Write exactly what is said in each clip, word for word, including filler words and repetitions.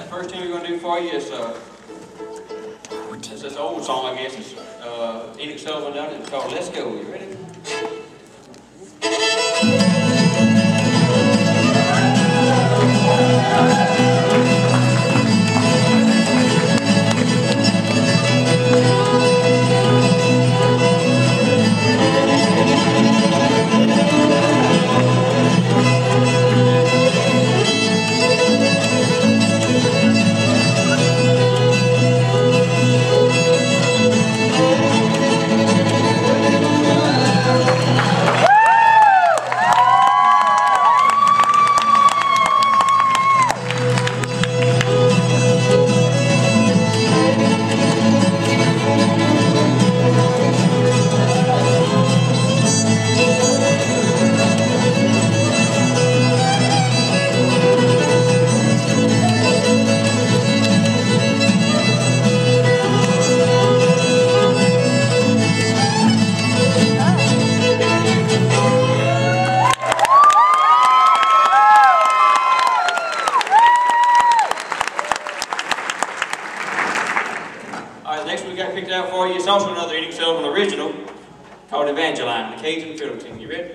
First thing we're going to do for you is uh, it's this old song, I guess. It's uh, Enoch Sullivan done it. It's called Let's Go. You ready? Next we got picked out for you. It's also another Enoch Sullivan original called Evangeline, the Cajun fiddle. You ready?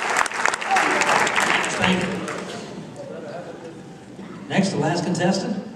Next, the last contestant.